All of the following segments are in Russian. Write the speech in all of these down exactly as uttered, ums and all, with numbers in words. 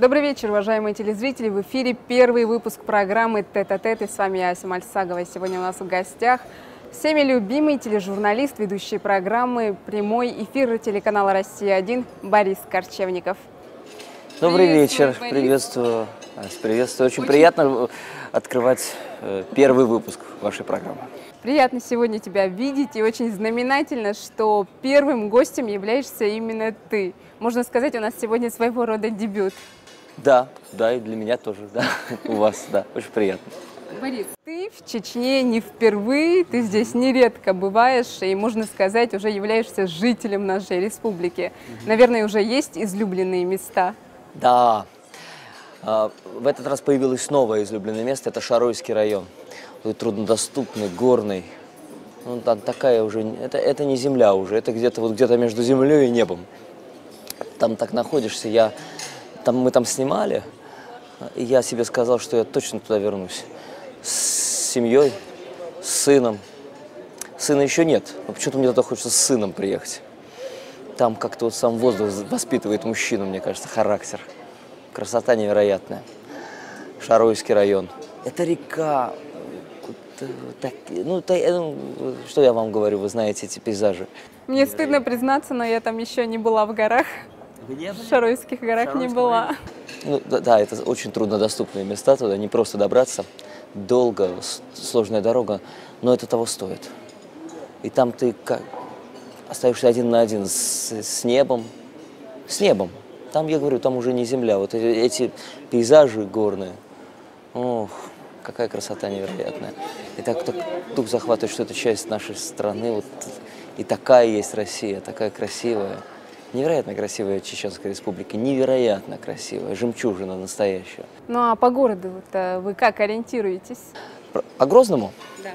Добрый вечер, уважаемые телезрители. В эфире первый выпуск программы «Тет-а-тет». И с вами я, Ася Мальсагова. Сегодня у нас в гостях всеми любимый тележурналист, ведущий программы «Прямой эфир» телеканала «Россия-один» Борис Корчевников. Добрый вечер, приветствую. Приветствую. Очень, Очень приятно открывать первый выпуск вашей программы. Приятно сегодня тебя видеть, и очень знаменательно, что первым гостем являешься именно ты. Можно сказать, у нас сегодня своего рода дебют. Да, да, и для меня тоже, да, у вас, да, очень приятно. Борис, ты в Чечне не впервые, ты здесь нередко бываешь, и, можно сказать, уже являешься жителем нашей республики. Наверное, уже есть излюбленные места? Да, в этот раз появилось новое излюбленное место, это Шаройский район. Труднодоступный, горный. Ну, там такая уже, это, это не земля уже, это где-то вот где-то между землей и небом. Там так находишься, я, там, мы там снимали, и я себе сказал, что я точно туда вернусь. С семьей, с сыном. Сына еще нет, но почему-то мне туда хочется с сыном приехать. Там как-то вот сам воздух воспитывает мужчину, мне кажется, характер. Красота невероятная. Шаройский район. Это река. Так, ну, так, ну, что я вам говорю, вы знаете эти пейзажи. Мне стыдно признаться, но я там еще не была в горах. Где? В Шаройских горах Шаройском не была. Ну, да, да, это очень труднодоступные места, туда не просто добраться. Долго, сложная дорога, но это того стоит. И там ты как, остаешься один на один с, с небом. С небом. Там, я говорю, там уже не земля. Вот эти, эти пейзажи горные. Ох. Какая красота невероятная. И так, так дух захватывает, что это часть нашей страны. Вот, и такая есть Россия, такая красивая. Невероятно красивая Чеченская республика. Невероятно красивая. Жемчужина настоящая. Ну а по городу вы как ориентируетесь? По, по Грозному? Да.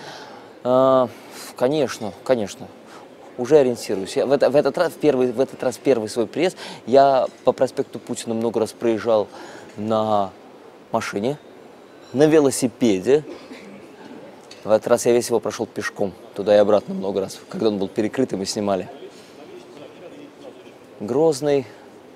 А, конечно, конечно. Уже ориентируюсь. Я в, это, в, этот раз, в, первый, в этот раз первый свой приезд я по проспекту Путина много раз проезжал на машине. На велосипеде. В этот раз я весь его прошел пешком, туда и обратно много раз. Когда он был перекрытый, мы снимали. Грозный.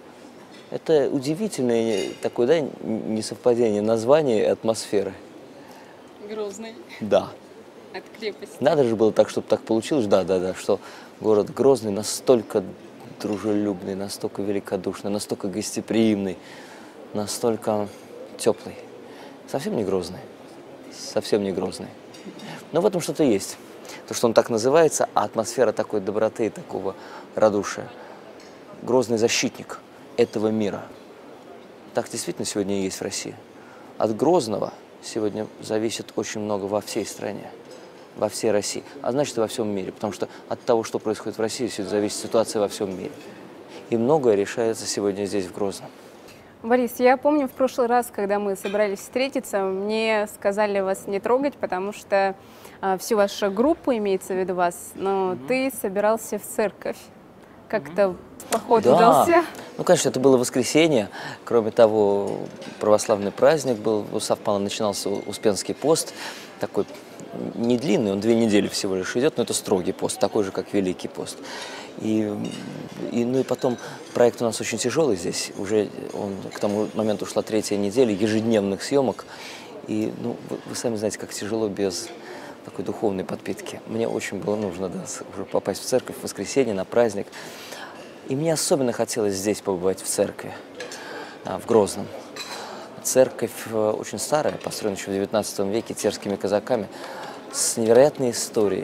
Это удивительное такое, да, несовпадение названия и атмосферы. Грозный. Да. От крепости. Надо же было так, чтобы так получилось. Да, да, да, что город Грозный настолько дружелюбный, настолько великодушный, настолько гостеприимный, настолько теплый. Совсем не Грозный. Совсем не Грозный. Но в этом что-то есть. То, что он так называется, а атмосфера такой доброты и такого радушия. Грозный защитник этого мира. Так действительно сегодня и есть в России. От Грозного сегодня зависит очень много во всей стране, во всей России. А значит, и во всем мире. Потому что от того, что происходит в России, сегодня зависит ситуация во всем мире. И многое решается сегодня здесь, в Грозном. Борис, я помню в прошлый раз, когда мы собирались встретиться, мне сказали вас не трогать, потому что а, всю вашу группу, имеется в виду вас, но mm-hmm. ты собирался в церковь. Как-то mm-hmm. поход да. удался? Ну, конечно, это было воскресенье. Кроме того, православный праздник был, совпало, начинался Успенский пост, такой не длинный, он две недели всего лишь идет, но это строгий пост, такой же, как Великий пост. И, и, ну и потом проект у нас очень тяжелый здесь, уже он, к тому моменту ушла третья неделя ежедневных съемок, и ну, вы, вы сами знаете, как тяжело без такой духовной подпитки. Мне очень было нужно, да, уже попасть в церковь в воскресенье на праздник, и мне особенно хотелось здесь побывать в церкви, в Грозном. Церковь очень старая, построена еще в девятнадцатом веке терскими казаками, с невероятной историей.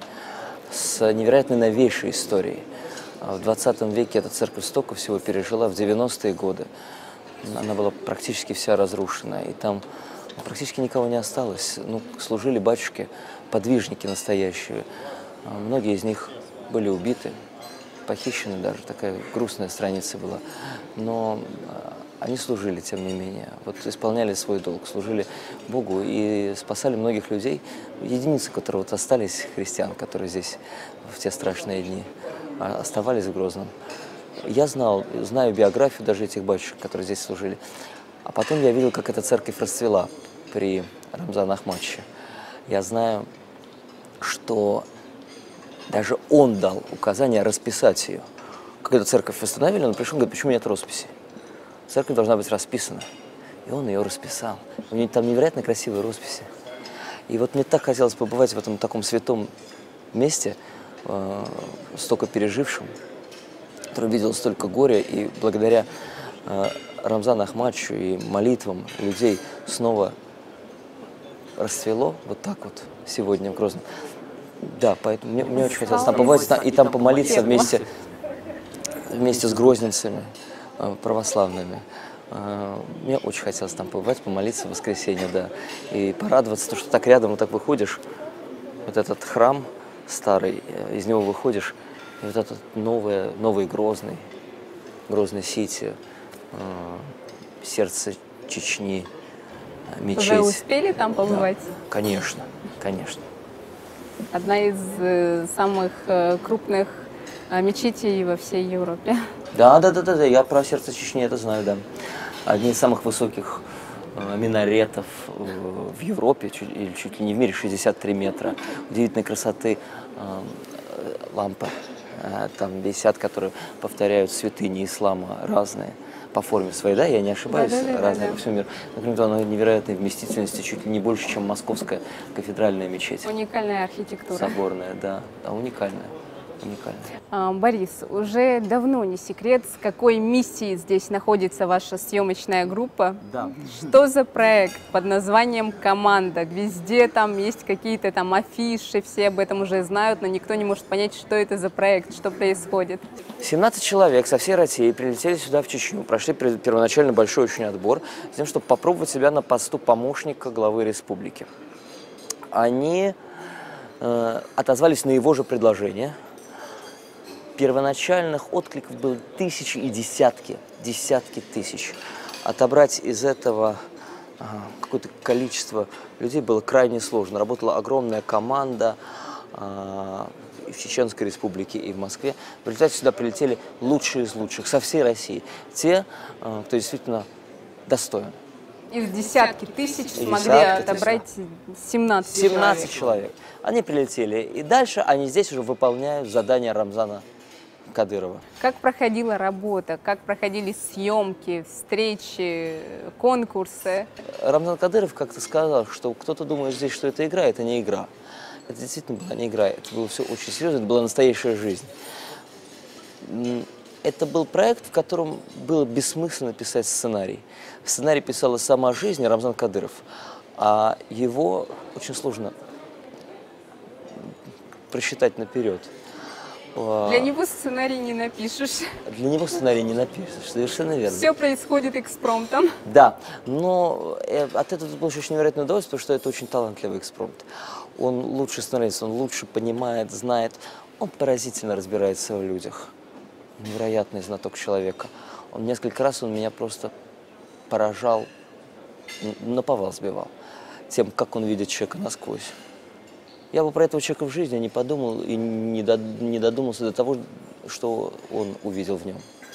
С невероятной новейшей историей. В двадцатом веке эта церковь столько всего пережила, в девяностые годы. Она была практически вся разрушена, и там практически никого не осталось. Ну, служили батюшки, подвижники настоящие. Многие из них были убиты, похищены даже, такая грустная страница была. Но они служили, тем не менее, вот исполняли свой долг, служили Богу и спасали многих людей. Единицы, которые вот остались, христиан, которые здесь в те страшные дни оставались в Грозном. Я знал, знаю биографию даже этих батюшек, которые здесь служили. А потом я видел, как эта церковь расцвела при Рамзане Ахматовиче. Я знаю, что даже он дал указание расписать ее. Когда церковь восстановили, он пришел и говорит, почему нет росписи? церковь должна быть расписана. И он ее расписал. У него там невероятно красивые росписи. И вот мне так хотелось побывать в этом таком святом месте, э, столько пережившем, который видел столько горя, и благодаря э, Рамзану Ахматовичу и молитвам людей снова расцвело вот так вот сегодня в Грозном. Да, поэтому мне, мне очень хотелось там побывать и там помолиться вместе, вместе с грозненцами э, православными. Э, мне очень хотелось там побывать, помолиться в воскресенье, да, и порадоваться, то, что так рядом, вот так выходишь, вот этот храм старый, э, из него выходишь, и вот этот новый, новый Грозный, Грозный Сити, э, сердце Чечни, мечеть. Уже успели там побывать? Да, конечно, конечно. Одна из э, самых э, крупных э, мечетей во всей Европе. Да, да, да, да, да, я про сердце Чечни это знаю, да. Одни из самых высоких э, минаретов э, в Европе, чуть, или чуть ли не в мире, шестьдесят три метра. Удивительной красоты э, лампы э, там висят, которые повторяют святыни ислама разные. По форме своей, да, я не ошибаюсь, да, да, да, разные да, по всему миру. Например, она невероятной вместительности, чуть ли не больше, чем московская кафедральная мечеть. Уникальная архитектура. Соборная, да, да, уникальная, уникальная. А, Борис, уже давно не секрет, с какой миссией здесь находится ваша съемочная группа. Да. Что за проект под названием «Команда»? Везде там есть какие-то там афиши, все об этом уже знают, но никто не может понять, что это за проект, что происходит. семнадцать человек со всей России прилетели сюда, в Чечню, прошли первоначально большой очень отбор, с тем, чтобы попробовать себя на посту помощника главы республики. Они э, отозвались на его же предложение. Первоначальных откликов было тысячи и десятки, десятки тысяч. Отобрать из этого э, какое-то количество людей было крайне сложно. Работала огромная команда э, в Чеченской республике и в Москве. В результате сюда прилетели лучшие из лучших со всей России. Те, э, кто действительно достоин. Из десятки тысяч Из смогли десятки отобрать семнадцать, семнадцать человек. человек. Они прилетели. И дальше они здесь уже выполняют задания Рамзана Кадырова. Как проходила работа, как проходили съемки, встречи, конкурсы? Рамзан Кадыров как-то сказал, что кто-то думает здесь, что это игра, это не игра. Это действительно была не игра, это было все очень серьезно, это была настоящая жизнь. Это был проект, в котором было бессмысленно писать сценарий. Сценарий писала сама жизнь, Рамзан Кадыров, а его очень сложно просчитать наперед. Для него сценарий не напишешь. Для него сценарий не напишешь, совершенно верно. Все происходит экспромтом. Да, но от этого получил очень невероятное удовольствие, потому что это очень талантливый экспромт. Он лучше сценарист, он лучше понимает, знает, он поразительно разбирается в людях. Невероятный знаток человека. Он несколько раз он меня просто поражал, наповал сбивал тем, как он видит человека насквозь. Я бы про этого человека в жизни не подумал и не додумался до того, что он увидел в нем.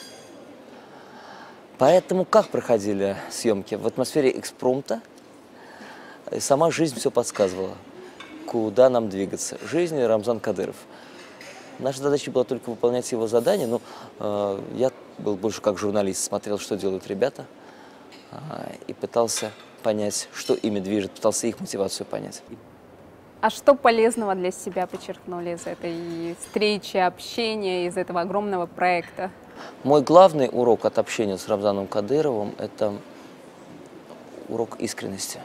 Поэтому как проходили съемки? В атмосфере экспромта сама жизнь все подсказывала, куда нам двигаться. Жизнь Рамзан Кадыров. Наша задача была только выполнять его задания, но э, я был больше как журналист, смотрел, что делают ребята, э, и пытался понять, что ими движет, пытался их мотивацию понять. А что полезного для себя подчеркнули из этой встречи, общения, из этого огромного проекта? Мой главный урок от общения с Рамзаном Кадыровым – это урок искренности.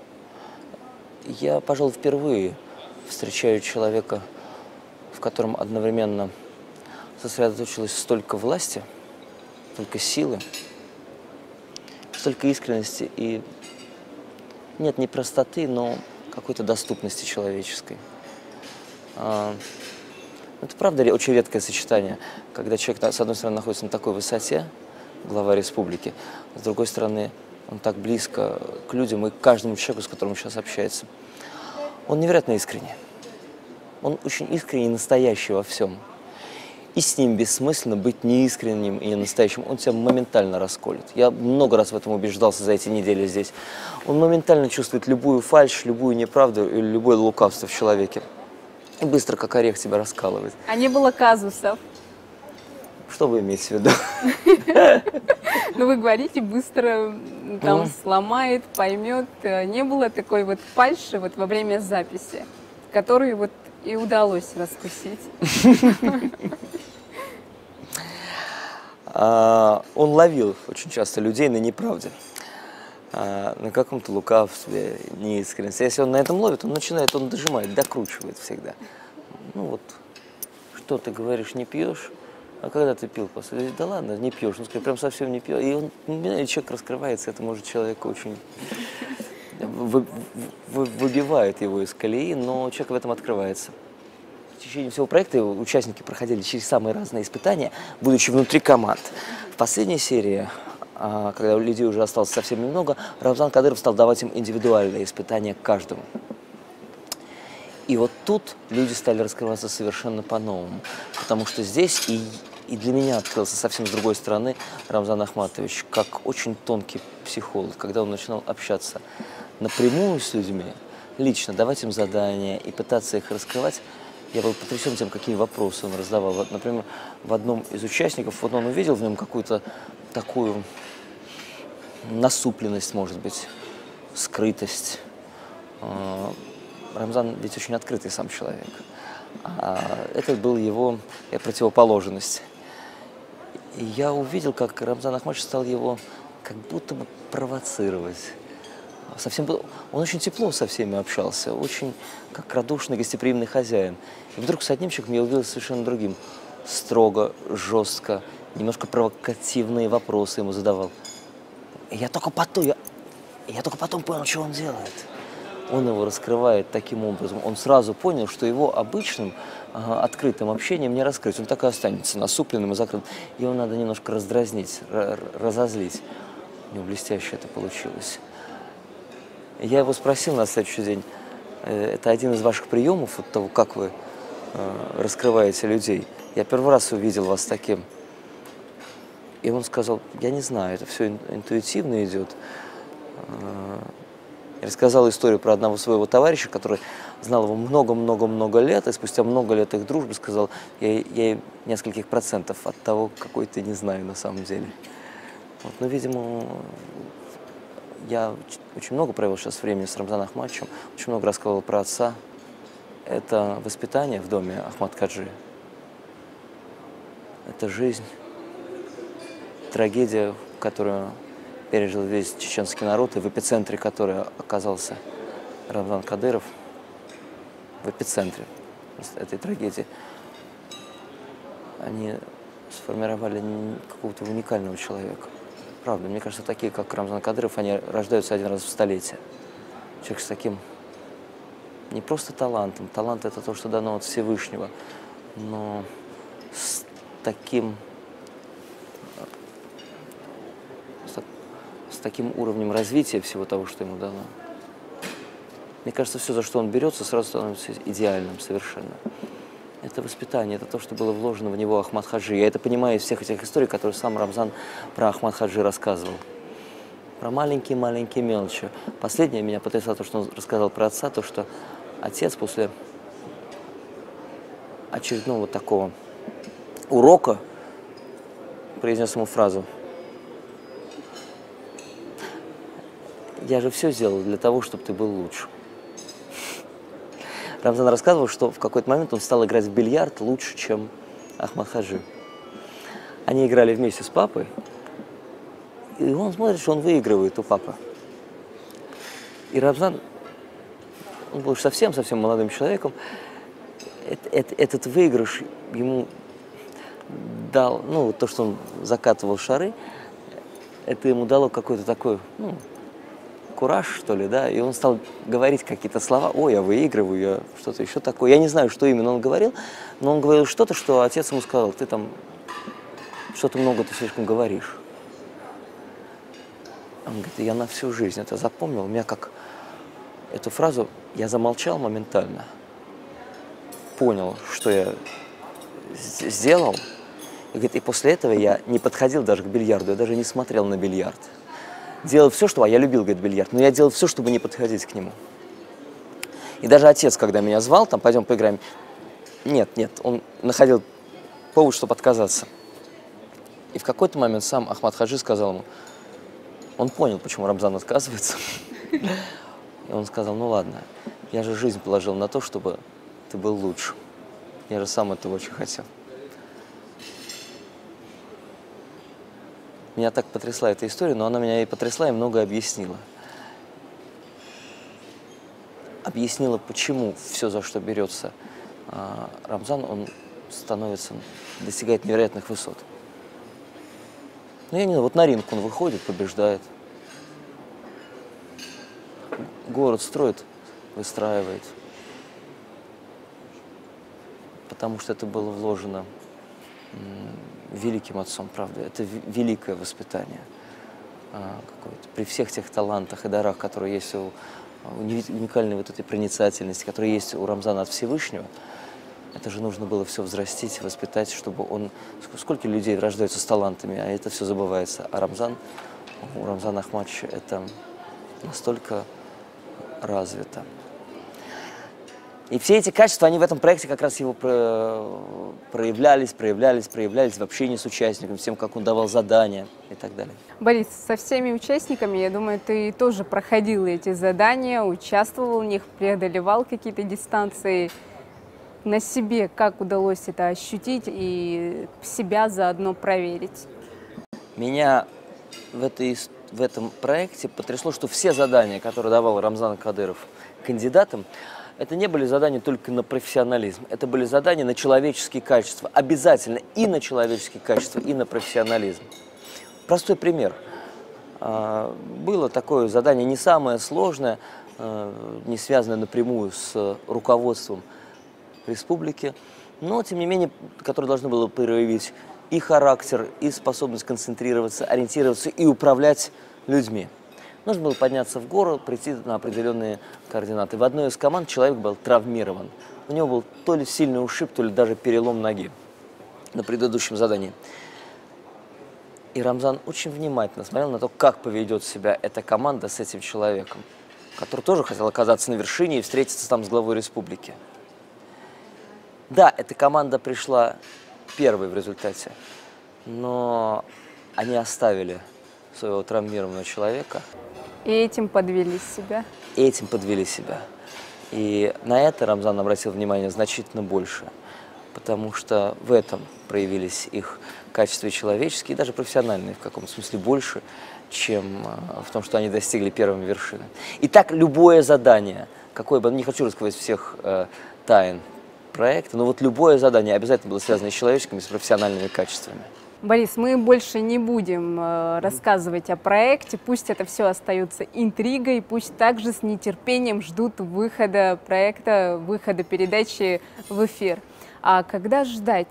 Я, пожалуй, впервые встречаю человека, в котором одновременно сосредоточилось столько власти, столько силы, столько искренности и нет не простоты, но какой-то доступности человеческой. Это правда очень редкое сочетание, когда человек, с одной стороны, находится на такой высоте, глава республики, а с другой стороны, он так близко к людям и к каждому человеку, с которым он сейчас общается. Он невероятно искренний. Он очень искренний и настоящий во всем. И с ним бессмысленно быть неискренним и ненастоящим. Он тебя моментально расколет. Я много раз в этом убеждался за эти недели здесь. Он моментально чувствует любую фальшь, любую неправду или любое лукавство в человеке. И быстро, как орех, тебя раскалывает. А не было казусов? Что вы имеете в виду? Ну, вы говорите, быстро там сломает, поймет. Не было такой вот фальши вот во время записи, которую вот и удалось раскусить? Он ловил очень часто людей на неправде, на каком-то лукавстве, неискренности. Если он на этом ловит, он начинает, он дожимает, докручивает всегда. Ну вот, что ты говоришь, не пьешь? А когда ты пил после? Да ладно, не пьешь. Он скажет, прям совсем не пьешь. И он, и человек раскрывается, это может человека очень вы, вы, выбивает его из колеи, но человек в этом открывается. В течение всего проекта участники проходили через самые разные испытания, будучи внутри команд. В последней серии, когда людей уже осталось совсем немного, Рамзан Кадыров стал давать им индивидуальные испытания каждому. И вот тут люди стали раскрываться совершенно по-новому, потому что здесь и, и для меня открылся совсем с другой стороны Рамзан Ахматович, как очень тонкий психолог, когда он начинал общаться напрямую с людьми, лично давать им задания и пытаться их раскрывать. Я был потрясен тем, какие вопросы он раздавал. Вот, например, в одном из участников, вот он увидел в нем какую-то такую насупленность, может быть, скрытость. Рамзан ведь очень открытый сам человек. А это был его противоположность. И я увидел, как Рамзан Ахматович стал его как будто бы провоцировать. Совсем был... Он очень тепло со всеми общался, очень как радушный, гостеприимный хозяин. И вдруг с одним человеком я увидел совершенно другим. Строго, жестко, немножко провокативные вопросы ему задавал. И я только потом, я, я только потом понял, что он делает. Он его раскрывает таким образом. Он сразу понял, что его обычным ага, открытым общением не раскрыть. Он так и останется насупленным и закрытым. Его надо немножко раздразнить, разозлить. У него блестяще это получилось. Я его спросил на следующий день, это один из ваших приемов, от того, как вы э, раскрываете людей. Я первый раз увидел вас таким. И он сказал, я не знаю, это все интуитивно идет. Я рассказал историю про одного своего товарища, который знал его много-много-много лет, и спустя много лет их дружбы сказал, я, я нескольких процентов от того, какой ты не знаю на самом деле. Вот, но, видимо, я очень много провел сейчас времени с Рамзаном Ахматовичем, очень много рассказывал про отца. Это воспитание в доме Ахмад Каджи. Это жизнь, трагедия, которую пережил весь чеченский народ, и в эпицентре которой оказался Рамзан Кадыров, в эпицентре этой трагедии, они сформировали какого-то уникального человека. Правда, мне кажется, такие, как Рамзан Кадыров, они рождаются один раз в столетие. Человек с таким не просто талантом, талант – это то, что дано от Всевышнего, но с таким, с таким уровнем развития всего того, что ему дано. Мне кажется, все, за что он берется, сразу становится идеальным совершенно. Это воспитание, это то, что было вложено в него Ахмад Хаджи. Я это понимаю из всех этих историй, которые сам Рамзан про Ахмад Хаджи рассказывал. Про маленькие-маленькие мелочи. Последнее меня потрясало то, что он рассказал про отца, то, что отец после очередного такого урока произнес ему фразу: «Я же все сделал для того, чтобы ты был лучше». Рамзан рассказывал, что в какой-то момент он стал играть в бильярд лучше, чем Ахмад Хаджи. Они играли вместе с папой, и он смотрит, что он выигрывает у папы. И Рамзан, он был совсем-совсем молодым человеком, этот, этот выигрыш ему дал, ну, то, что он закатывал шары, это ему дало какой-то такой, ну, кураж, что ли, да, и он стал говорить какие-то слова, ой, я выигрываю, я что-то еще такое. Я не знаю, что именно он говорил, но он говорил что-то, что отец ему сказал, ты там что-то много ты слишком говоришь. Он говорит, я на всю жизнь это запомнил, у меня как эту фразу, я замолчал моментально, понял, что я сделал, и, говорит, и после этого я не подходил даже к бильярду, я даже не смотрел на бильярд. Делал все, что... А я любил, говорит, бильярд, но я делал все, чтобы не подходить к нему. И даже отец, когда меня звал, там, пойдем поиграем, нет, нет, он находил повод, чтобы отказаться. И в какой-то момент сам Ахмад Хаджи сказал ему, он понял, почему Рамзан отказывается. И он сказал, ну ладно, я же жизнь положил на то, чтобы ты был лучше. Я же сам этого очень хотел. Меня так потрясла эта история, но она меня и потрясла, и многое объяснила. Объяснила, почему все, за что берется а, Рамзан, он становится, достигает невероятных высот. Ну, я не знаю, вот на ринг он выходит, побеждает. Город строит, выстраивает. Потому что это было вложено великим отцом, правда. Это великое воспитание. При всех тех талантах и дарах, которые есть у уникальной вот этой проницательности, которая есть у Рамзана от Всевышнего, это же нужно было все взрастить, воспитать, чтобы он... Сколько людей рождаются с талантами, а это все забывается. А Рамзан, у Рамзана Ахмадовича это настолько развито. И все эти качества, они в этом проекте как раз его проявлялись, проявлялись, проявлялись в общении с участниками, с тем, как он давал задания и так далее. Борис, со всеми участниками, я думаю, ты тоже проходил эти задания, участвовал в них, преодолевал какие-то дистанции. На себе как удалось это ощутить и себя заодно проверить? Меня в, этой, в этом проекте потрясло, что все задания, которые давал Рамзан Кадыров кандидатам, это не были задания только на профессионализм, это были задания на человеческие качества, обязательно и на человеческие качества, и на профессионализм. Простой пример. Было такое задание, не самое сложное, не связанное напрямую с руководством республики, но, тем не менее, которое должно было проявить и характер, и способность концентрироваться, ориентироваться и управлять людьми. Нужно было подняться в гору, прийти на определенные координаты. В одной из команд человек был травмирован. У него был то ли сильный ушиб, то ли даже перелом ноги на предыдущем задании. И Рамзан очень внимательно смотрел на то, как поведет себя эта команда с этим человеком, который тоже хотел оказаться на вершине и встретиться там с главой республики. Да, эта команда пришла первой в результате, но они оставили своего травмированного человека. И этим подвели себя. И этим подвели себя. И на это Рамзан обратил внимание значительно больше, потому что в этом проявились их качества человеческие, и даже профессиональные в каком-то смысле больше, чем в том, что они достигли первыми вершины. И так любое задание, какое бы, не хочу рассказать всех э, тайн проекта, но вот любое задание обязательно было связано с человеческими, с профессиональными качествами. Борис, мы больше не будем э, рассказывать о проекте, пусть это все остается интригой, пусть также с нетерпением ждут выхода проекта, выхода передачи в эфир. А когда ждать?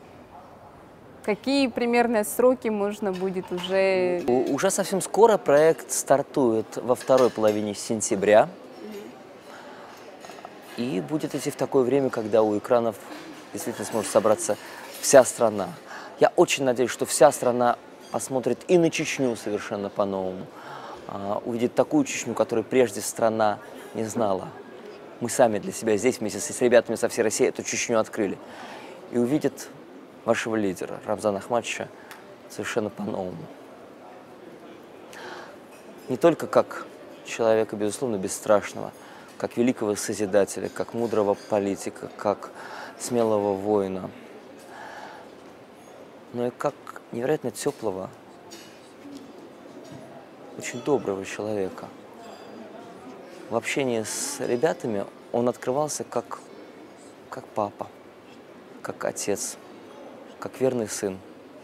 Какие примерно сроки можно будет уже... Уже совсем скоро проект стартует во второй половине сентября. И будет идти в такое время, когда у экранов действительно сможет собраться вся страна. Я очень надеюсь, что вся страна посмотрит и на Чечню совершенно по-новому. Увидит такую Чечню, которую прежде страна не знала. Мы сами для себя здесь вместе с ребятами со всей России эту Чечню открыли. И увидит вашего лидера, Рамзана Ахмадовича, совершенно по-новому. Не только как человека, безусловно, бесстрашного, как великого созидателя, как мудрого политика, как смелого воина, но и как невероятно теплого, очень доброго человека. В общении с ребятами он открывался как, как папа, как отец, как верный сын,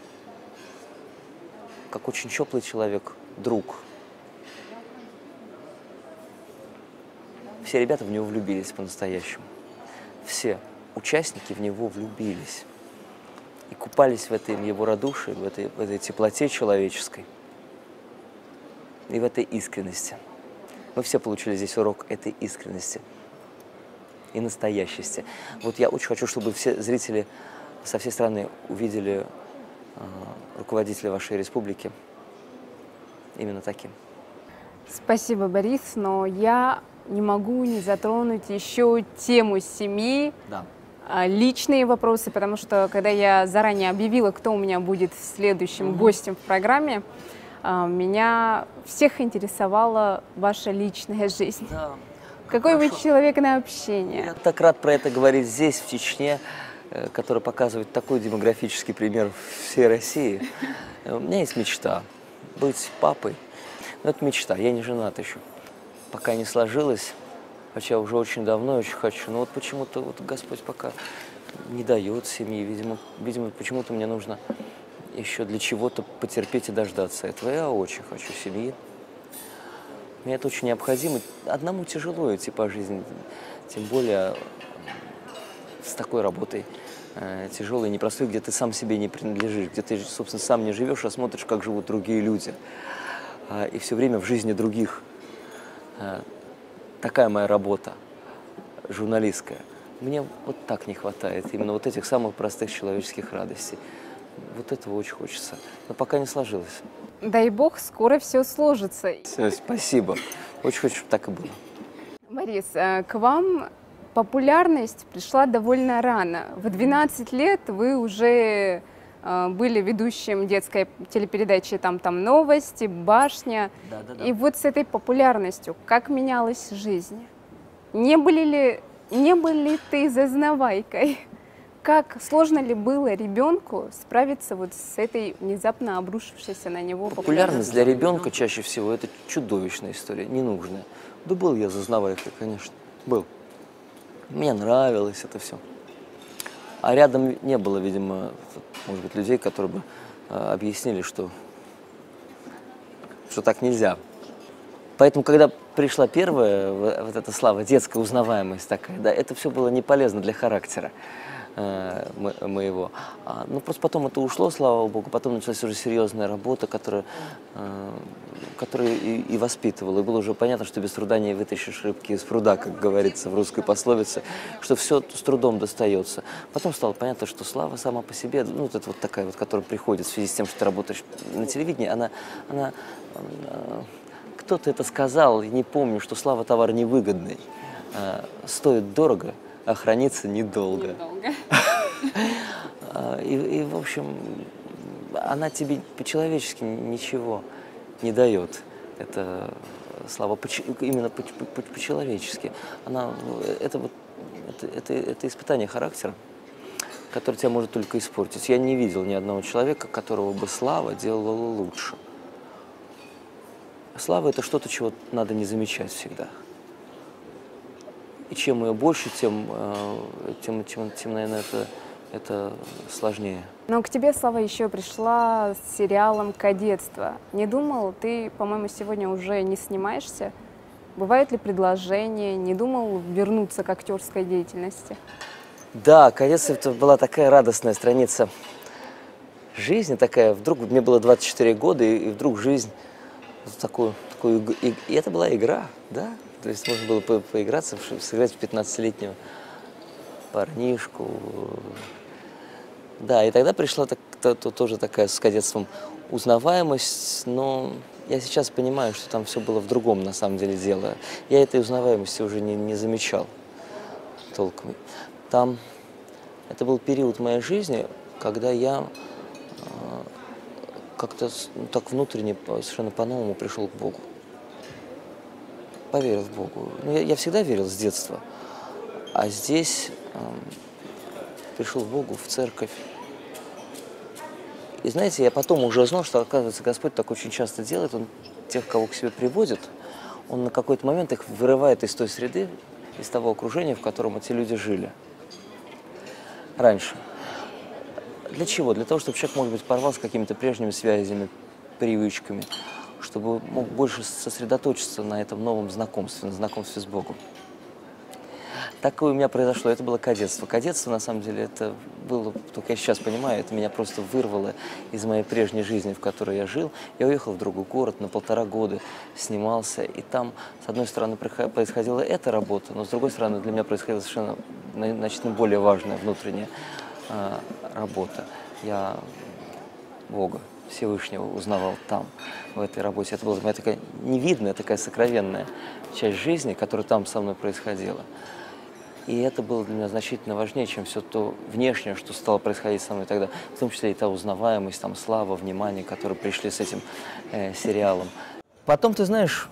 как очень теплый человек, друг. Все ребята в него влюбились по-настоящему. Все участники в него влюбились. И купались в этой его радушии, в этой, в этой теплоте человеческой и в этой искренности. Мы все получили здесь урок этой искренности и настоящести. Вот я очень хочу, чтобы все зрители со всей страны увидели э, руководителя вашей республики именно таким. Спасибо, Борис, но я не могу не затронуть еще тему семьи. Да. а, личные вопросы, потому что когда я заранее объявила, кто у меня будет следующим угу. гостем в программе, а, меня всех интересовала ваша личная жизнь. Да. Какой Хорошо. Вы человек на общение? Я так рад про это говорить здесь, в Чечне, который показывает такой демографический пример всей России. У меня есть мечта быть папой. Но это мечта, я не женат еще. Пока не сложилось, хотя уже очень давно очень хочу. Но вот почему-то вот Господь пока не дает семьи. Видимо, видимо почему-то мне нужно еще для чего-то потерпеть и дождаться этого. Я очень хочу семьи. Мне это очень необходимо. Одному тяжело идти по жизни, тем более с такой работой э, тяжелой, непростой, где ты сам себе не принадлежишь, где ты, собственно, сам не живешь, а смотришь, как живут другие люди. Э, и все время в жизни других. Э, такая моя работа, журналистская. Мне вот так не хватает, именно вот этих самых простых человеческих радостей. Вот этого очень хочется, но пока не сложилось. Дай бог, скоро все сложится. Все, спасибо. Очень хочу, чтобы так и было. Борис, к вам популярность пришла довольно рано. В двенадцать лет вы уже были ведущим детской телепередачи «Там-там новости», «Башня». Да, да, да. И вот с этой популярностью как менялась жизнь? Не были ли, не были ли ты зазнавайкой? Как сложно ли было ребенку справиться вот с этой внезапно обрушившейся на него популярностью? Популярность для ребенка чаще всего это чудовищная история, ненужная. Да был я зазнавайкой, конечно, был. Мне нравилось это все. А рядом не было, видимо, может быть, людей, которые бы э, объяснили, что, что так нельзя. Поэтому, когда пришла первая вот эта слава, детская узнаваемость такая, да, это все было не полезно для характера моего. А, ну, просто потом это ушло, слава богу, потом началась уже серьезная работа, которая, э, которая и, и воспитывала. И было уже понятно, что без труда не вытащишь рыбки из пруда, как говорится в русской пословице, что все с трудом достается. Потом стало понятно, что слава сама по себе, ну, вот это вот такая вот, которая приходит в связи с тем, что ты работаешь на телевидении, она, она э, кто-то это сказал, не помню, что слава товар невыгодный, э, стоит дорого, а хранится недолго. недолго. и, и, в общем, она тебе по-человечески ничего не дает. Это слава по, именно по-человечески. Она, это, вот, это, это, это испытание характера, которое тебя может только испортить. Я не видел ни одного человека, которого бы слава делала лучше. Слава – это что-то, чего надо не замечать всегда. И чем ее больше, тем, тем, тем, тем наверное, это, это сложнее. Но к тебе, Слава, еще пришла с сериалом «Кадетство». Не думал, ты, по-моему, сегодня уже не снимаешься? Бывают ли предложения? Не думал вернуться к актерской деятельности? Да, «Кадетство» это была такая радостная страница жизни, такая. Вдруг мне было двадцать четыре года, и вдруг жизнь такую, такую, и это была игра, да? То есть можно было по поиграться, сыграть в пятнадцатилетнего парнишку. Да, и тогда пришла так, то, то, тоже такая с кадетством узнаваемость, но я сейчас понимаю, что там все было в другом на самом деле дело. Я этой узнаваемости уже не, не замечал толком. Там это был период моей жизни, когда я э, как-то ну, так внутренне совершенно по-новому пришел к Богу. Поверил в Богу. Ну, я, я всегда верил с детства. А здесь э, пришел к Богу, в церковь. И знаете, я потом уже узнал, что, оказывается, Господь так очень часто делает. Он тех, кого к себе приводит, Он на какой-то момент их вырывает из той среды, из того окружения, в котором эти люди жили раньше. Для чего? Для того, чтобы человек, может быть, порвал с какими-то прежними связями, привычками, чтобы мог больше сосредоточиться на этом новом знакомстве, на знакомстве с Богом. Такое у меня произошло, это было кадетство. Кадетство, на самом деле, это было, только я сейчас понимаю, это меня просто вырвало из моей прежней жизни, в которой я жил. Я уехал в другой город, на полтора года снимался, и там, с одной стороны, происходила эта работа, но с другой стороны, для меня происходила совершенно, значит, более важная внутренняя э, работа. Я Бога Всевышнего узнавал там, в этой работе. Это была моя такая невидная, такая сокровенная часть жизни, которая там со мной происходила. И это было для меня значительно важнее, чем все то внешнее, что стало происходить со мной тогда. В том числе и та узнаваемость, там, слава, внимание, которые пришли с этим э, сериалом. Потом, ты знаешь,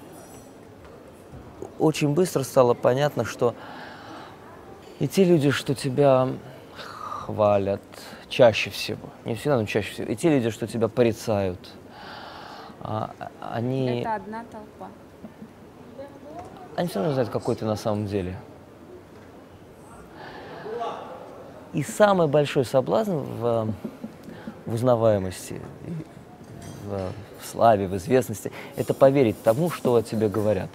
очень быстро стало понятно, что и те люди, что тебя хвалят чаще всего, не всегда, но чаще всего, и те люди, что тебя порицают, а, они... Это одна толпа. Они все равно знают, какой ты на самом деле. И самый большой соблазн в, в узнаваемости, в, в славе, в известности – это поверить тому, что о тебе говорят.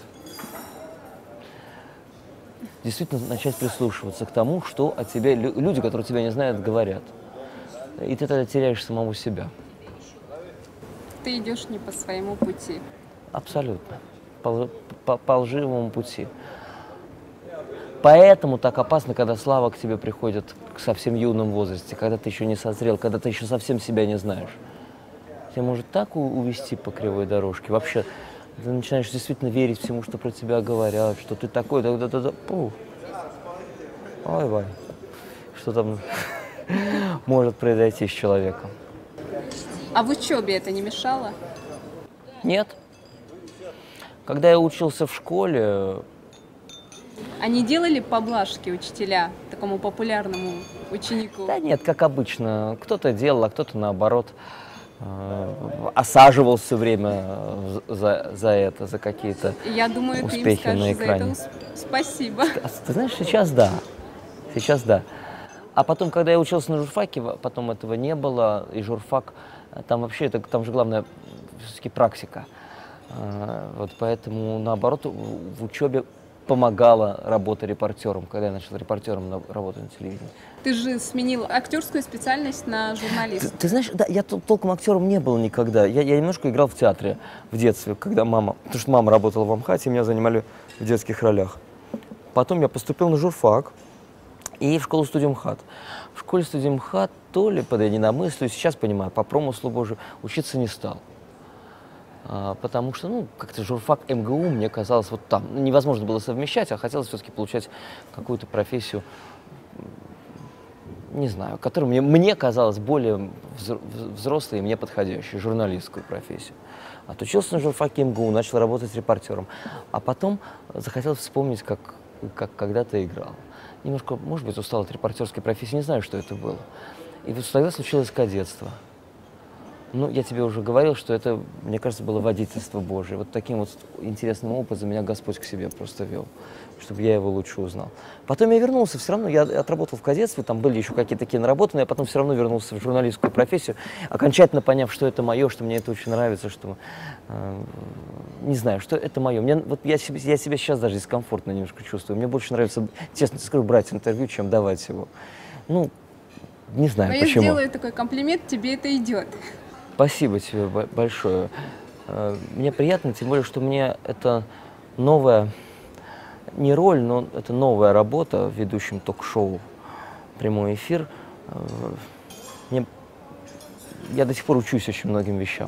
Действительно начать прислушиваться к тому, что о тебе люди, которые тебя не знают, говорят. И ты тогда теряешь самого себя. Ты идешь не по своему пути. Абсолютно. По, по, по лживому пути. Поэтому так опасно, когда слава к тебе приходит в совсем юном возрасте, когда ты еще не созрел, когда ты еще совсем себя не знаешь. Тебя может так увести по кривой дорожке. Вообще, ты начинаешь действительно верить всему, что про тебя говорят, что ты такой, да, да, да, да. Ой-вай. Что там может произойти с человеком? А в учебе это не мешало? Нет. Когда я учился в школе... Они делали поблажки учителя такому популярному ученику? Да нет, как обычно. Кто-то делал, а кто-то наоборот э, осаживал все время за, за это, за какие-то Я думаю, успехи ты им на экране. За это спасибо. Ты знаешь, сейчас да. Сейчас да. А потом, когда я учился на журфаке, потом этого не было, и журфак, там вообще, это, там же главное все-таки практика. Вот поэтому, наоборот, в учебе помогала работа репортером, когда я начал репортером работать на телевидении. Ты же сменил актерскую специальность на журналиста. Ты, ты знаешь, да, я толком актером не был никогда. Я, я немножко играл в театре в детстве, когда мама, потому что мама работала в Амхате, меня занимали в детских ролях. Потом я поступил на журфак и в школу-студию МХАТ. В школе-студию МХАТ то ли по единомыслию, сейчас понимаю, по промыслу Божию, учиться не стал. А, потому что, ну, как-то журфак МГУ мне казалось вот там. Ну, невозможно было совмещать, а хотелось все-таки получать какую-то профессию, не знаю, которая мне, мне казалась более взрослой и мне подходящей, журналистскую профессию. Отучился на журфаке МГУ, начал работать репортером. А потом захотелось вспомнить, как, как когда-то играл. Немножко, может быть, устал от репортерской профессии, не знаю, что это было. И вот тогда случилось кадетство. Ну, я тебе уже говорил, что это, мне кажется, было водительство Божие. Вот таким вот интересным образом меня Господь к себе просто вел, чтобы я его лучше узнал. Потом я вернулся, все равно я отработал в кадетстве, там были еще какие-то такие наработки, но я потом все равно вернулся в журналистскую профессию, окончательно поняв, что это мое, что мне это очень нравится, что, э, не знаю, что это мое. Мне, вот я, себе, я себя сейчас даже дискомфортно немножко чувствую. Мне больше нравится, честно скажу, брать интервью, чем давать его. Ну, не знаю, но почему. Я сделаю такой комплимент, тебе это идет. Спасибо тебе большое. Мне приятно, тем более, что мне это новая, не роль, но это новая работа ведущим ток-шоу «Прямой эфир». Мне, я до сих пор учусь очень многим вещам.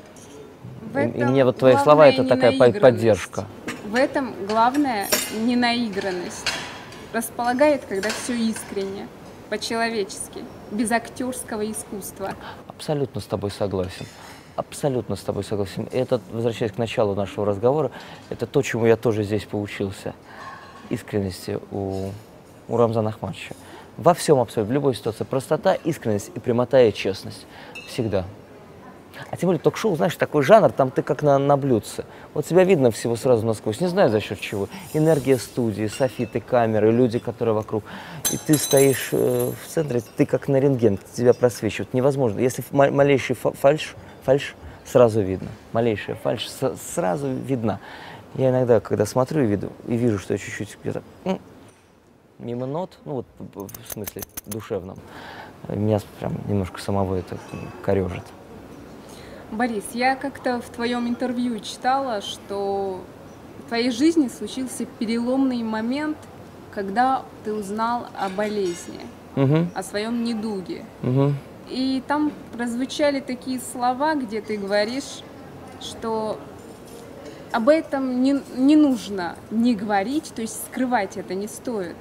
И, и мне вот твои слова – это такая поддержка. В этом главное не наигранность. Располагает, когда все искренне, по-человечески, без актерского искусства. Абсолютно с тобой согласен. Абсолютно с тобой согласен. И это, возвращаясь к началу нашего разговора, это то, чему я тоже здесь поучился. Искренности у, у Рамзана Ахматовича. Во всем абсолютно, в любой ситуации. Простота, искренность и прямота и честность. Всегда. А тем более ток-шоу, знаешь, такой жанр, там ты как на, на блюдце. Вот тебя видно всего сразу насквозь, не знаю за счет чего. Энергия студии, софиты, камеры, люди, которые вокруг. И ты стоишь э, в центре, ты как на рентген, тебя просвечивают. Невозможно. Если малейший фальш, фальш сразу видно. Малейшая фальш сразу видна. Я иногда, когда смотрю и, виду, и вижу, что я чуть-чуть где-то мимо нот, ну вот в смысле душевном, меня прям немножко самого это корежит. Борис, я как-то в твоем интервью читала, что в твоей жизни случился переломный момент, когда ты узнал о болезни, угу. о своем недуге. Угу. И там прозвучали такие слова, где ты говоришь, что об этом не, не нужно не говорить, то есть скрывать это не стоит.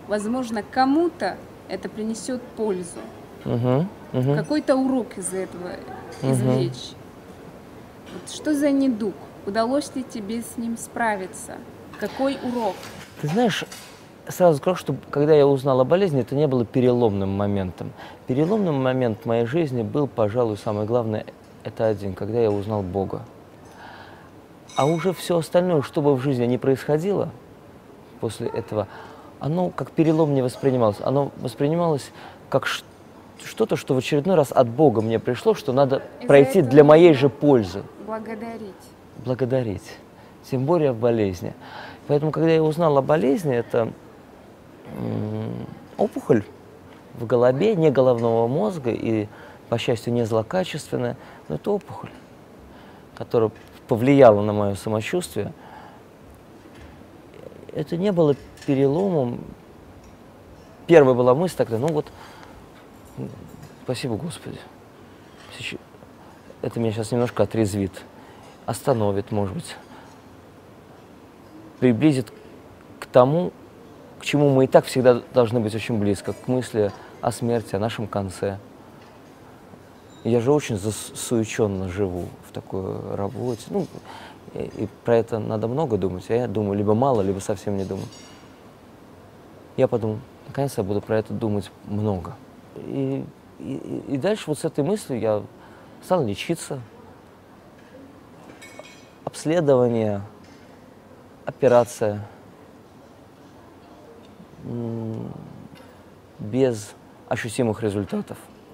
возможно, кому-то это принесет пользу. Угу, угу. Какой-то урок из этого извлечь. Угу. Вот что за недуг? Удалось ли тебе с ним справиться? Какой урок? Ты знаешь, сразу скажу, что когда я узнал о болезни, это не было переломным моментом. Переломным момент в моей жизни был, пожалуй, самое главное, это один, когда я узнал Бога. А уже все остальное, что бы в жизни ни происходило после этого, оно как перелом не воспринималось. Оно воспринималось как что-то, что в очередной раз от Бога мне пришло, что надо пройти для моей же пользы. Благодарить. Благодарить. Тем более в болезни. Поэтому, когда я узнал о болезни, это опухоль в голове, не головного мозга и, по счастью, не злокачественная, но это опухоль, которая повлияла на мое самочувствие. Это не было переломом. Первая была мысль тогда, ну вот, спасибо, Господи. Это меня сейчас немножко отрезвит, остановит, может быть, приблизит к тому, к чему мы и так всегда должны быть очень близко, к мысли о смерти, о нашем конце. Я же очень засуеченно живу в такой работе. Ну, и, и про это надо много думать, а я думаю либо мало, либо совсем не думаю. Я подумал, наконец я буду про это думать много. И, и, и дальше вот с этой мыслью я стал лечиться. Обследование, операция. Без ощутимых результатов.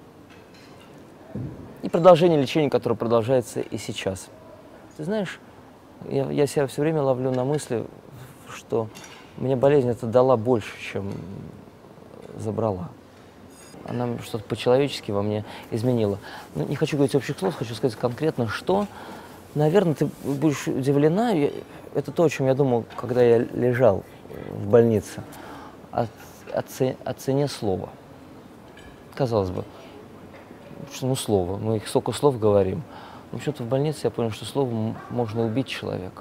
И продолжение лечения, которое продолжается и сейчас. Ты знаешь, я, я себя все время ловлю на мысли, что мне болезнь это дала больше, чем забрала. Она что-то по-человечески во мне изменила. Ну, не хочу говорить общих слов, хочу сказать конкретно, что, наверное, ты будешь удивлена. Это то, о чем я думал, когда я лежал в больнице. О, о, о цене слова. Казалось бы, что, ну, слово, мы их столько слов говорим. Но почему-то в больнице я понял, что словом можно убить человека.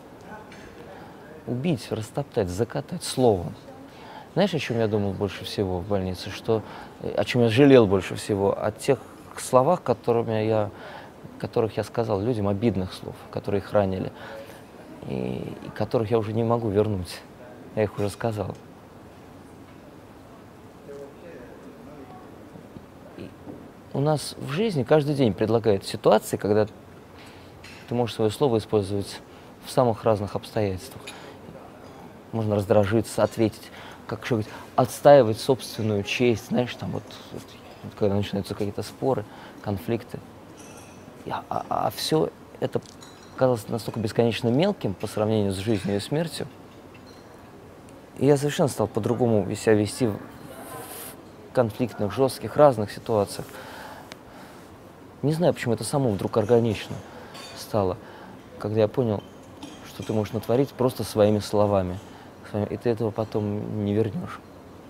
Убить, растоптать, закатать словом. Знаешь, о чем я думал больше всего в больнице? Что, о чем я жалел больше всего? О тех словах, которыми я, которых я сказал людям, обидных слов, которые их ранили, и, и которых я уже не могу вернуть. Я их уже сказал. У нас в жизни каждый день предлагают ситуации, когда ты можешь свое слово использовать в самых разных обстоятельствах. Можно раздражиться, ответить, как что говорить, отстаивать собственную честь. Знаешь, там вот, вот, вот когда начинаются какие-то споры, конфликты. А, а, а все это казалось настолько бесконечно мелким по сравнению с жизнью и смертью. И я совершенно стал по-другому себя вести в конфликтных, жестких, разных ситуациях. Не знаю, почему это само вдруг органично стало, когда я понял, что ты можешь натворить просто своими словами, и ты этого потом не вернешь.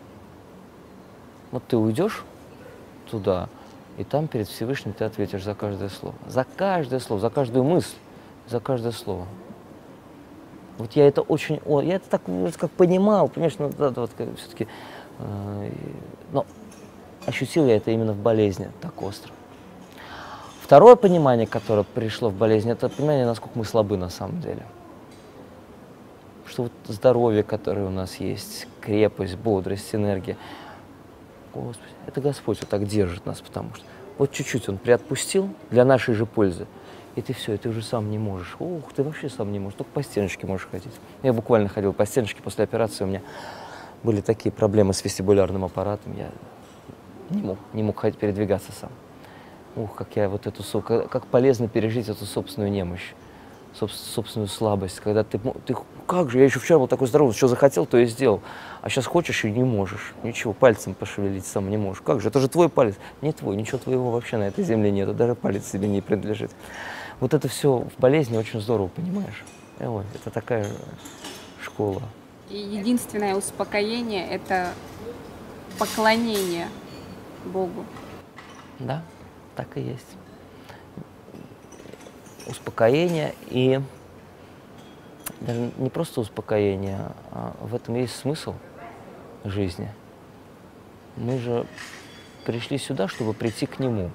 Вот ты уйдешь туда, и там перед Всевышним ты ответишь за каждое слово. За каждое слово, за каждую мысль, за каждое слово. Вот я это очень, я это так как понимал, понимаешь, ну, да, вот, все-таки, э, но ощутил я это именно в болезни так остро. Второе понимание, которое пришло в болезни, это понимание, насколько мы слабы на самом деле. Что вот здоровье, которое у нас есть, крепость, бодрость, энергия, Господи, это Господь вот так держит нас, потому что вот чуть-чуть Он приотпустил для нашей же пользы, и ты все, и ты уже сам не можешь. Ух, ты вообще сам не можешь, только по стеночке можешь ходить. Я буквально ходил по стеночке после операции, у меня были такие проблемы с вестибулярным аппаратом, я не мог, не мог ходить, передвигаться сам. Ух, как я вот эту, как полезно пережить эту собственную немощь, собственную слабость, когда ты, ты, как же, я еще вчера был такой здоровый, что захотел, то и сделал, а сейчас хочешь и не можешь, ничего, пальцем пошевелить сам не можешь, как же, это же твой палец, не твой, ничего твоего вообще на этой земле нету, даже палец себе не принадлежит. Вот это все в болезни очень здорово, понимаешь, ой, это такая школа. И единственное успокоение – это поклонение Богу. Да. Так и есть. Успокоение и даже не просто успокоение, а в этом есть смысл жизни. Мы же пришли сюда, чтобы прийти к Нему.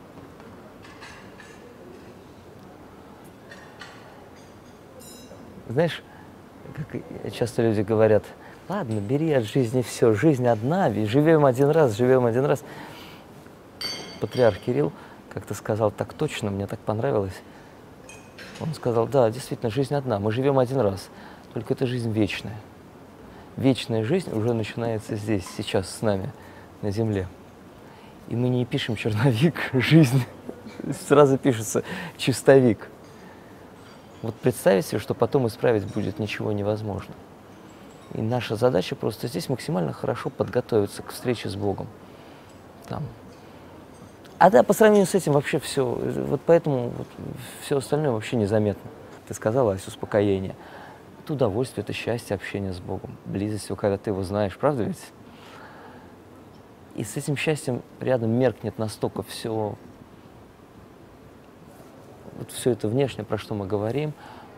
Знаешь, как часто люди говорят: ладно, бери от жизни все, жизнь одна, ведь живем один раз, живем один раз. Патриарх Кирилл как-то сказал так точно, мне так понравилось. Он сказал: да, действительно, жизнь одна, мы живем один раз, только это жизнь вечная. Вечная жизнь уже начинается здесь, сейчас с нами, на земле. И мы не пишем черновик жизни, сразу пишется чистовик. Вот представить себе, что потом исправить будет ничего невозможно. И наша задача просто здесь максимально хорошо подготовиться к встрече с Богом. Там. А да, по сравнению с этим вообще все, вот поэтому вот, все остальное вообще незаметно. Ты сказала, Ася, успокоение. Это удовольствие, это счастье, общение с Богом, близость, когда ты его знаешь, правда ведь? И с этим счастьем рядом меркнет настолько все, вот все это внешнее, про что мы говорим,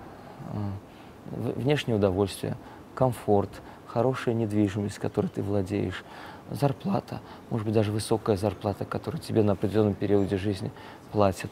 внешнее удовольствие, комфорт, хорошая недвижимость, которой ты владеешь, зарплата, может быть, даже высокая зарплата, которую тебе на определенном периоде жизни платят,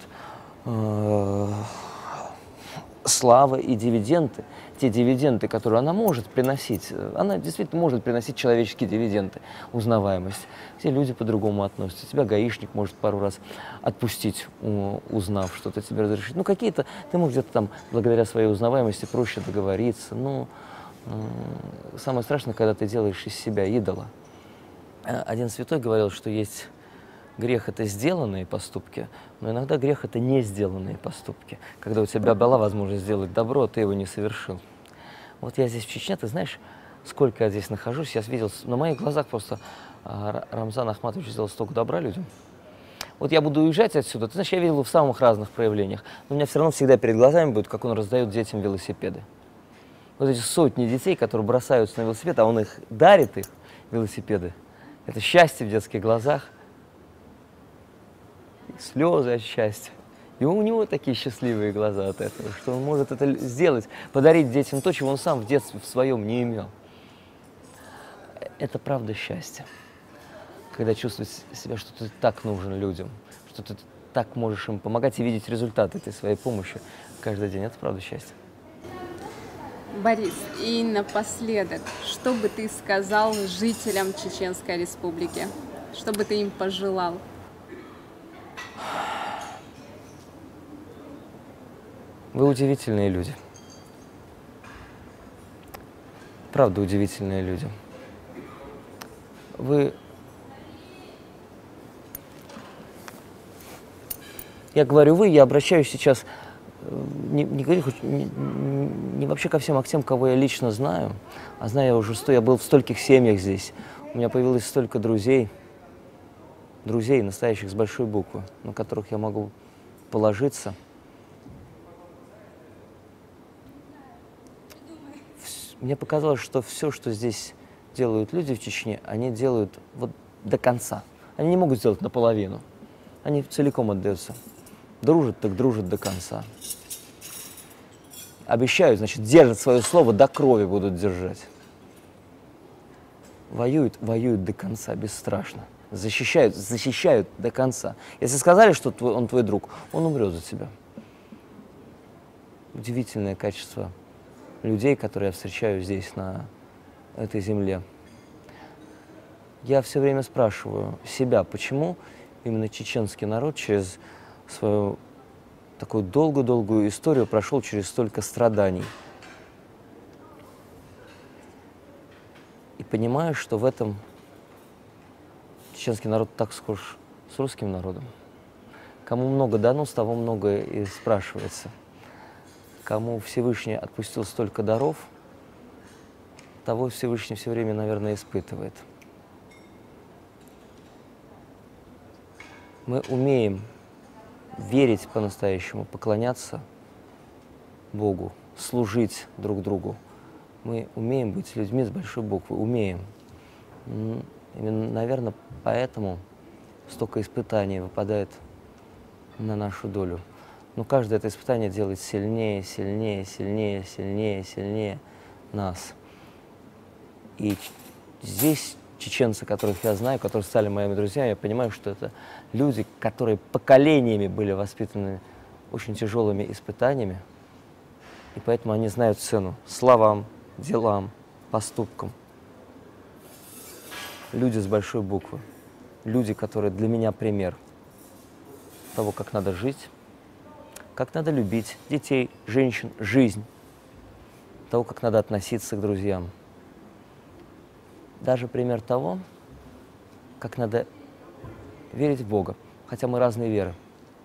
слава и дивиденды, те дивиденды, которые она может приносить, она действительно может приносить человеческие дивиденды, узнаваемость. Все люди по-другому относятся. Тебя гаишник может пару раз отпустить, узнав, что-то тебе разрешить. Ну, какие-то, ты можешь где-то там, благодаря своей узнаваемости, проще договориться. Ну, самое страшное, когда ты делаешь из себя идола. Один святой говорил, что есть грех — это сделанные поступки, но иногда грех — это не сделанные поступки. Когда у тебя была возможность сделать добро, а ты его не совершил. Вот я здесь в Чечне, ты знаешь, сколько я здесь нахожусь, я видел, на моих глазах просто Рамзан Ахматович сделал столько добра людям. Вот я буду уезжать отсюда, ты знаешь, я видел его в самых разных проявлениях, но у меня все равно всегда перед глазами будет, как он раздает детям велосипеды. Вот эти сотни детей, которые бросаются на велосипед, а он их дарит, их велосипеды. Это счастье в детских глазах. Слезы от счастья. И у него такие счастливые глаза от этого, что он может это сделать, подарить детям то, чего он сам в детстве в своем не имел. Это правда счастье. Когда чувствуешь себя, что ты так нужен людям, что ты так можешь им помогать и видеть результат этой своей помощи каждый день. Это правда счастье. Борис, и напоследок, что бы ты сказал жителям Чеченской Республики? Что бы ты им пожелал? Вы удивительные люди. Правда, удивительные люди. Вы... Я говорю «вы», я обращаюсь сейчас не, не, говорю, не, не вообще ко всем, а к тем, кого я лично знаю. А знаю я уже, сто, я был в стольких семьях здесь. У меня появилось столько друзей, друзей настоящих с большой буквы, на которых я могу положиться. Мне показалось, что все, что здесь делают люди в Чечне, они делают вот до конца. Они не могут сделать наполовину. Они целиком отдаются. Дружат, так дружат до конца. Обещают, значит, держат свое слово, до крови будут держать. Воюют, воюют до конца, бесстрашно. Защищают, защищают до конца. Если сказали, что твой, он твой друг, он умрет за тебя. Удивительное качество людей, которые я встречаю здесь, на этой земле. Я все время спрашиваю себя, почему именно чеченский народ через свою такую долгую-долгую историю прошел через столько страданий. И понимаю, что в этом чеченский народ так схож с русским народом. Кому много дано, с того много и спрашивается. Кому Всевышний отпустил столько даров, того Всевышний все время, наверное, испытывает. Мы умеем верить по-настоящему, поклоняться Богу, служить друг другу. Мы умеем быть людьми с большой буквы, умеем. Именно, наверное, поэтому столько испытаний выпадает на нашу долю. Но каждое это испытание делает сильнее, сильнее, сильнее, сильнее, сильнее нас. И здесь чеченцы, которых я знаю, которые стали моими друзьями, я понимаю, что это люди, которые поколениями были воспитаны очень тяжелыми испытаниями, и поэтому они знают цену словам, делам, поступкам. Люди с большой буквы. Люди, которые для меня пример того, как надо жить, как надо любить детей, женщин, жизнь, того, как надо относиться к друзьям. Даже пример того, как надо верить в Бога, хотя мы разные веры.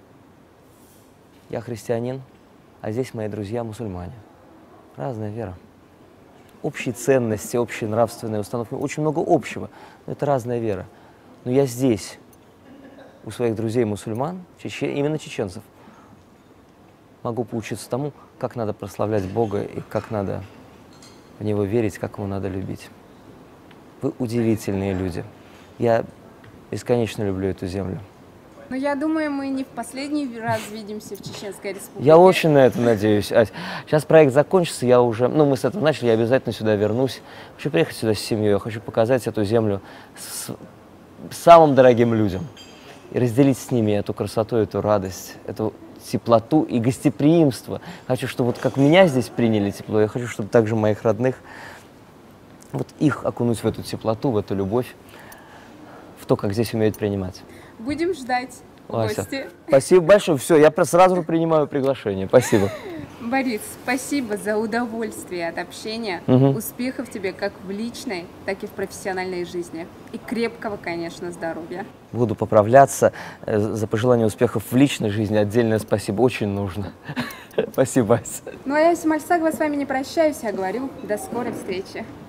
Я христианин, а здесь мои друзья мусульмане. Разная вера. Общие ценности, общие нравственные установки, очень много общего, но это разная вера. Но я здесь, у своих друзей мусульман, чечен, именно чеченцев, могу поучиться тому, как надо прославлять Бога и как надо в Него верить, как Ему надо любить. Вы удивительные люди. Я бесконечно люблю эту землю. Но я думаю, мы не в последний раз видимся в Чеченской Республике. Я очень на это надеюсь, Ась. Сейчас проект закончится, я уже, ну, мы с этого начали, я обязательно сюда вернусь. Хочу приехать сюда с семьей, я хочу показать эту землю с самым дорогим людям и разделить с ними эту красоту, эту радость, эту теплоту и гостеприимство. Хочу, чтобы вот как меня здесь приняли тепло, я хочу, чтобы также моих родных, вот их окунуть в эту теплоту, в эту любовь, в то, как здесь умеют принимать. Будем ждать в гости. Спасибо большое. Все, я сразу же принимаю приглашение. Спасибо. Борис, спасибо за удовольствие от общения. Угу. Успехов тебе как в личной, так и в профессиональной жизни. И крепкого, конечно, здоровья. Буду поправляться. За пожелание успехов в личной жизни отдельное спасибо. Очень нужно. Спасибо, Ася. Ну а я, Ася Мальсагова, с вами не прощаюсь, а говорю до скорой встречи.